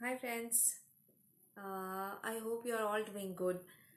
Hi friends, I hope you are all doing good.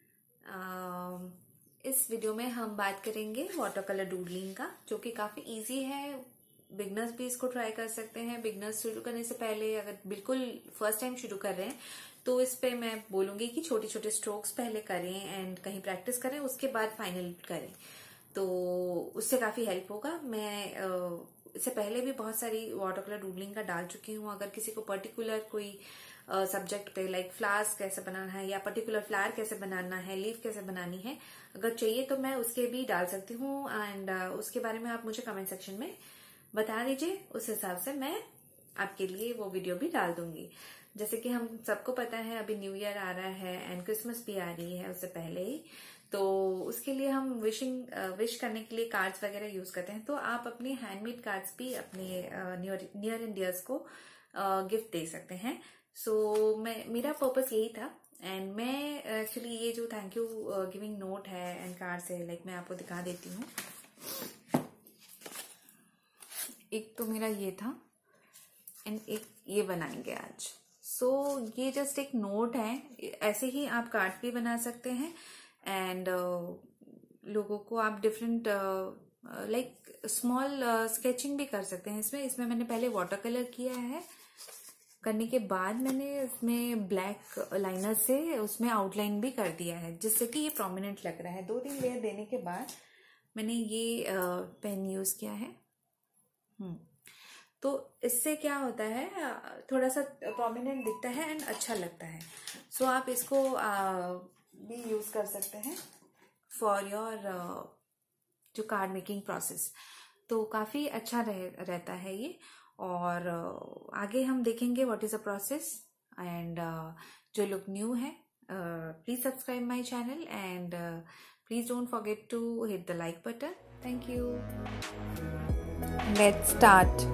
इस video में हम बात करेंगे वाटर कलर डूडलिंग का, जो कि काफ़ी इजी है। बिगनर्स भी इसको ट्राई कर सकते हैं। बिगनर्स शुरू करने से पहले अगर बिल्कुल फर्स्ट टाइम शुरू कर रहे हैं तो इस पे मैं बोलूँगी कि छोटे छोटे स्ट्रोक्स पहले करें एंड कहीं प्रैक्टिस करें, उसके बाद फाइनल करें, तो उससे काफ़ी हेल्प होगा। मैं इससे पहले भी बहुत सारी वाटर कलर डूडलिंग का डाल चुकी हूँ। अगर किसी को पर्टिकुलर कोई सब्जेक्ट पे लाइक फ्लावर्स कैसे बनाना है या पर्टिकुलर फ्लावर कैसे बनाना है, लीफ कैसे बनानी है, अगर चाहिए तो मैं उसके भी डाल सकती हूँ। एंड उसके बारे में आप मुझे कमेंट सेक्शन में बता दीजिए, उस हिसाब से मैं आपके लिए वो वीडियो भी डाल दूंगी। जैसे कि हम सबको पता है अभी न्यू ईयर आ रहा है एंड क्रिसमस भी आ रही है उससे पहले ही, तो उसके लिए हम विश करने के लिए कार्ड्स वगैरह यूज करते हैं। तो आप अपने हैंडमेड कार्ड्स भी अपने नियर एंड डियर्स को गिफ्ट दे सकते हैं। मेरा पर्पस यही था। एंड मैं एक्चुअली ये जो थैंक यू गिविंग नोट है एंड कार्ड्स है, लाइक मैं आपको दिखा देती हूँ। एक तो मेरा ये था एंड एक ये बनाएंगे आज। ये जस्ट एक नोट है। ऐसे ही आप कार्ड भी बना सकते हैं एंड लोगों को आप डिफरेंट लाइक स्मॉल स्केचिंग भी कर सकते हैं। इसमें मैंने पहले वाटर कलर किया है। करने के बाद मैंने इसमें ब्लैक लाइनर से उसमें आउटलाइन भी कर दिया है, जिससे कि ये प्रोमिनेंट लग रहा है। 2-3 लेयर देने के बाद मैंने ये पेन यूज किया है। तो इससे क्या होता है, थोड़ा सा प्रोमिनेंट दिखता है एंड अच्छा लगता है। आप इसको भी यूज कर सकते हैं फॉर योर जो कार्ड मेकिंग प्रोसेस। तो काफी अच्छा रहता है ये। और आगे हम देखेंगे what is a process. And जो लोग न्यू है, please subscribe my channel and please don't forget to hit the like button. Thank you. Let's start.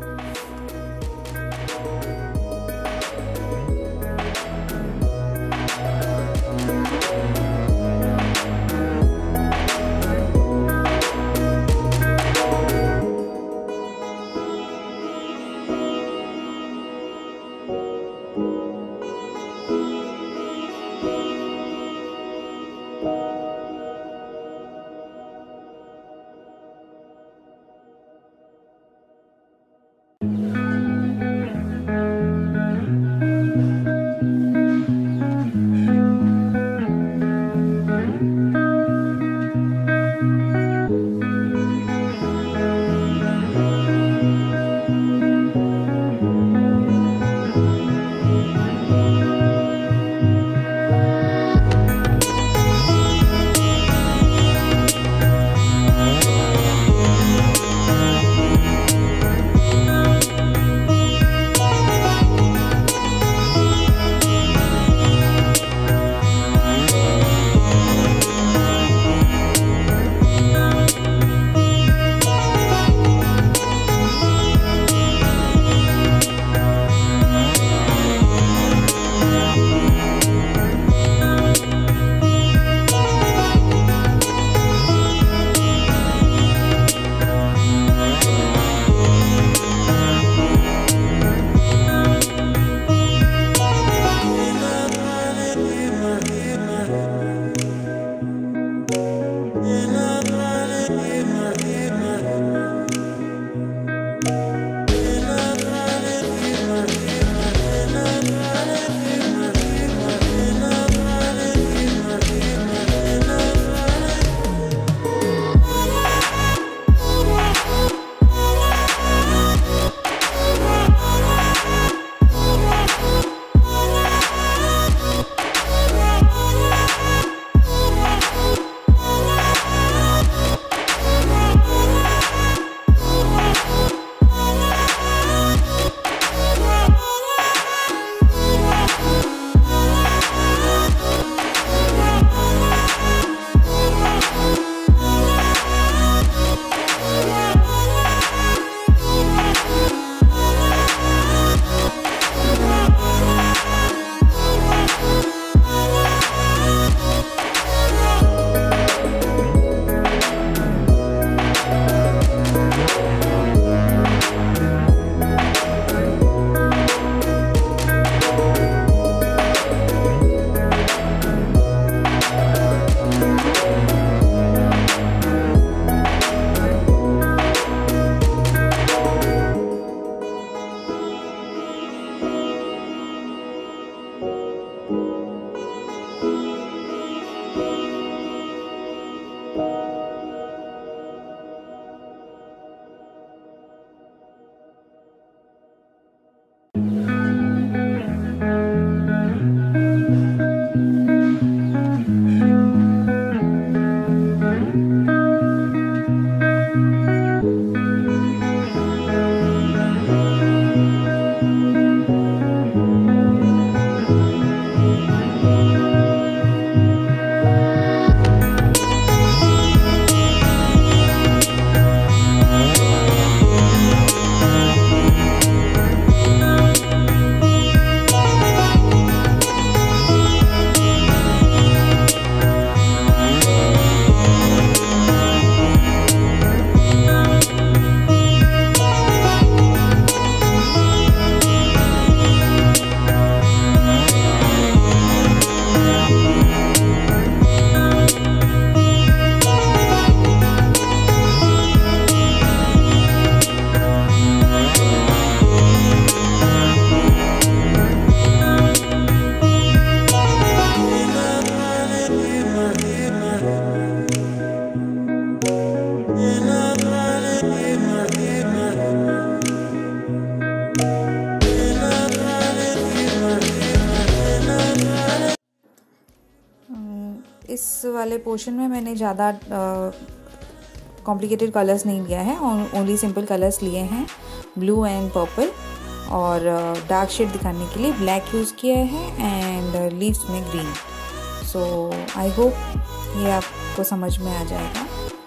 इस वाले पोर्शन में मैंने ज़्यादा कॉम्प्लिकेटेड कलर्स नहीं लिया है, ओनली सिंपल कलर्स लिए हैं, ब्लू एंड पर्पल, और डार्क शेड दिखाने के लिए ब्लैक यूज़ किया है एंड लीव्स में ग्रीन। सो आई होप ये आपको समझ में आ जाएगा।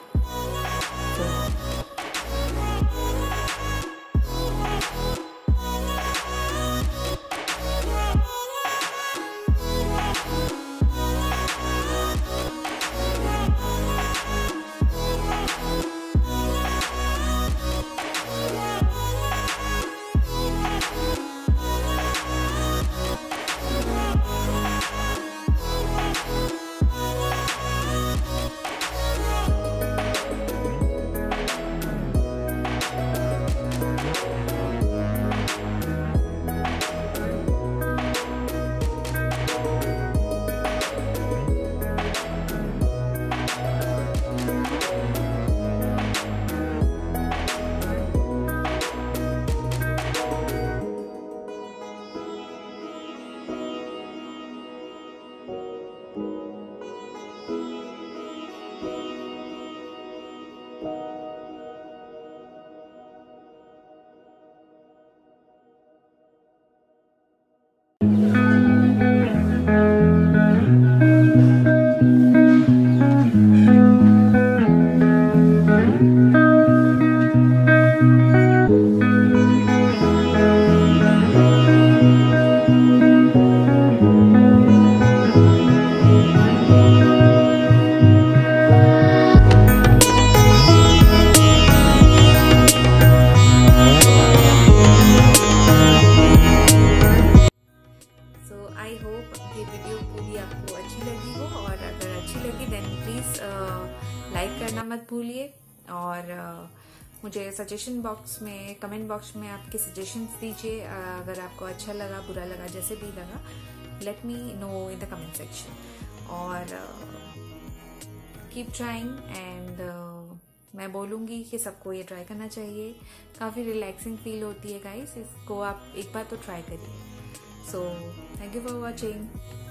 आई होप ये वीडियो पूरी आपको अच्छी लगी हो, और अगर अच्छी लगी देन प्लीज़ लाइक करना मत भूलिए, और मुझे सजेशन बॉक्स में, कमेंट बॉक्स में आपके सजेशंस दीजिए। अगर आपको अच्छा लगा, बुरा लगा, जैसे भी लगा, let me know in the comment section, और कीप ट्राइंग। एंड मैं बोलूँगी कि सबको ये ट्राई करना चाहिए, काफ़ी रिलैक्सिंग फील होती है गाइस, इसको आप एक बार तो ट्राई करिए। So, thank you for watching.